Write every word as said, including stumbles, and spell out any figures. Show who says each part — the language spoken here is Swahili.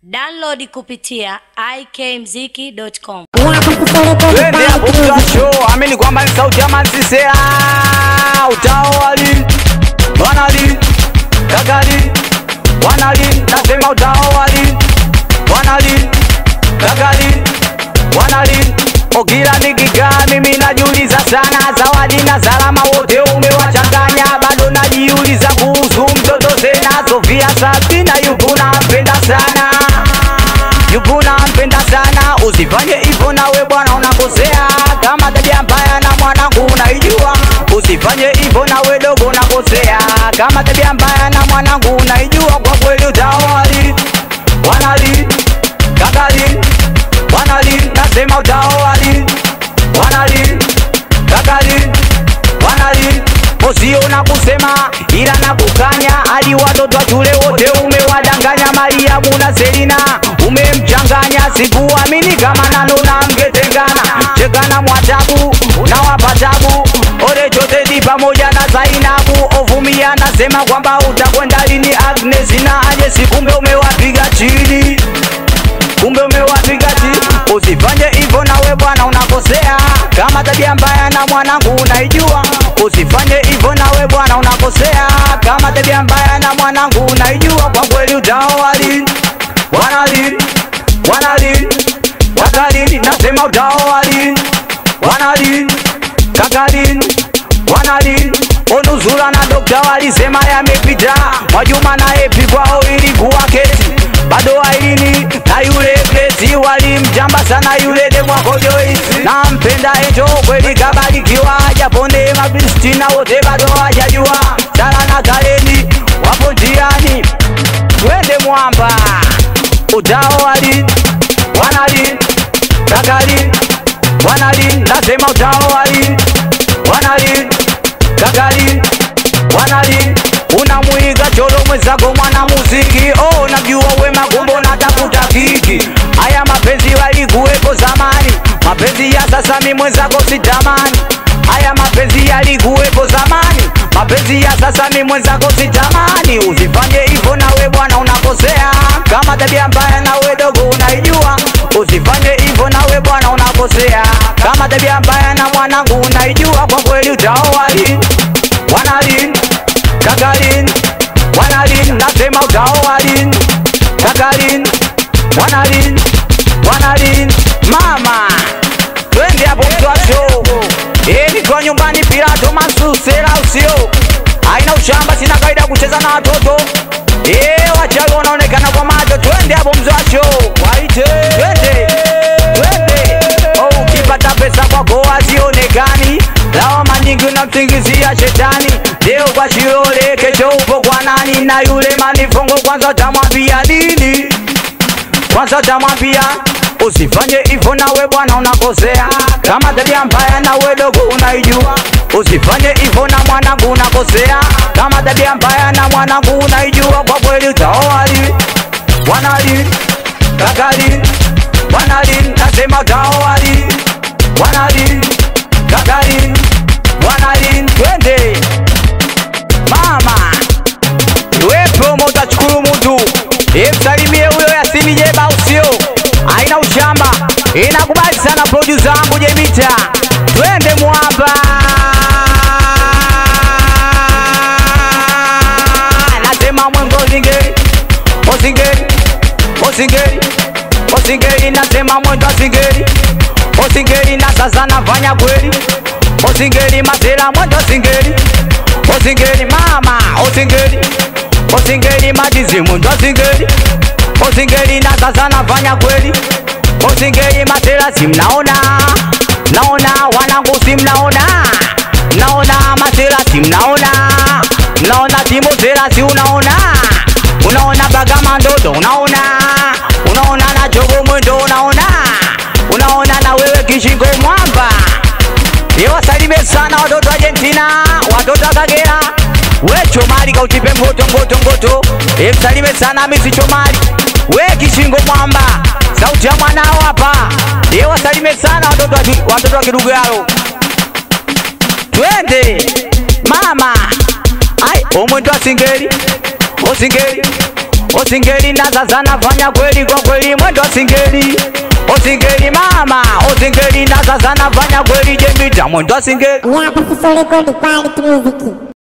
Speaker 1: Download kupitia i k mziki dot com.
Speaker 2: Twende hapo kwa show, amini kwamba ni sauti ya Mansisela. Utawali, wanali, kagali, wanali, nasema utawali, wanali, kagali, wanali. Okila nikikaa mimi najiuliza sana, Zawadi na Salama wote umewachanganya. Bado najiuliza kuhusu mtoto Zena, Sofia Sabina yupo nampenda sana, yupo nampenda sana. Usifanye hivyo nawe bwana unakosea, kama tabia mbaya na mwanangu unaijua. Usifanye hivyo nawe dogo unakosea, kama tabia mbaya na mwanangu unaijua. Kwa kweli utawali, wanali, kagali, wanali, nasema utawali, wanali, kagali, wanali. Usiona kusema ila nakukanya, hadi watoto wa shule wote umewadanganya. Mariamu na Selina umemchanganya, sikuamini kama nanona mgetengana. Chekana mwatabu na wapatabu, ore chote pamoja na Zainabu. Ovumia nasema kwamba utakwenda lini. Agnes na aje sikumbe umewapiga chini, kumbe umewapiga chini. Usifanye hivyo nawe bwana unakosea, kama tabia mbaya na mwanangu unaijua. Usifanye hivyo nawe bwana unakosea, kama tabia mbaya na mwanangu unaijua. Kwa kweli utawali, wanali, wanali, kagali, nasema utawali, wanali, kagali, wanali. Onuzura na Dokta walisema yamepita, Mwajuma na Epi kwao ilikuwa kesi. Bado Ailini na yule Blesi walimjamba sana yule demwako Joyce. Nampenda eto kweli kabarikiwa, Japone Mabristina wote bado hawajajua. Sala na Kaleni wapo njiani, twende mwamba. Utawali, wanali, kagali, wanali, nasema utawali, wanali, kagali, wanali. Unamuiga cholo mwezako mwana muziki, oh najua wema kumbo natafuta kiki. Haya mapenzi walikuwepo zamani, mapenzi ya sasa mi mwezako sitamani. Haya mapenzi yalikuwepo zamani, mapenzi ya sasa mi mwezako sitamani. Usifanye hivyo nawe bwana unakosea, kama tabia mbaya nawe dogo unaijua. Usifanye hivyo nawe bwana unakosea, kama tabia mbaya na mwanangu unaijua. Kwa kweli utawali, wanali, kagali, wanali, nasema utawali, kagali, wanali, wanali. Mama twende hapo mtwasho, eh niko nyumbani Pilato Mansisela usio. Haina ushamba, sina kaida kucheza na watoto, eh wachawi wanaonekana kwa macho. Twende hapo mtwasho, waite twende, twende. Oh ukipata pesa kwako hazionekani, lawama nyingi unamsingizia shetani. Leo kwa Shilole, kesho upo kwa nani? Na yule Manifongo kwanza utamwambia nini? Kwanza utamwambia. Usifanye hivyo nawe bwana unakosea, kama tabia mbaya nawe dogo unaijua. Usifanye hivyo na mwanangu unakosea, kama tabia mbaya na mwanangu unaijua. Kwa kweli utawali, wanali, kagali, wanali, nasema utawali, wanali, kagali, wanali. Twende mama, iwe promo utachukuru mtu, msalimie huyo Yasini Jeba usio. Haina ushamba, inakubali sana producer wangu Jemita. Twende mwamba, nasema mwengo zingeri, osingeri, osingeri, osingeri, nasema mwendo zingeri, osingeri. Na sasa nafanya kweli, osingeri Masela mwendo zingeri, osingeri mama, osingeri, osingeri Majizi mwendo zingeri, osingeri. Na sasa nafanya kweli, osingeri Masela si mnaona, naona wanangu si mnaona, naona Masela si mnaona, naona Timo Zela si unaona, unaona Bagama Ndodo unaona, unaona na Jogo mwendo unaona, unaona na wewe Kishingo mwamba. Yewa salime sana watoto Argentina, watoto Kagera. We Chomali kautipe mgoto mgoto mgoto, e msalime sana Misi Chomali. We Kishingo mwamba, sauti ya mwanao hapa. Yewa salime sana watoto watoto wa Kidugalo. Twende mama, ai omwendo asingeri, osingeri, Osingeli na sasa nafanya kweli kwa kweli mwendo singeli. Osingeli mama, osingeli na sasa nafanya kweli jemita mwendo singeli.
Speaker 3: Ya, basi sole kwa di quality music.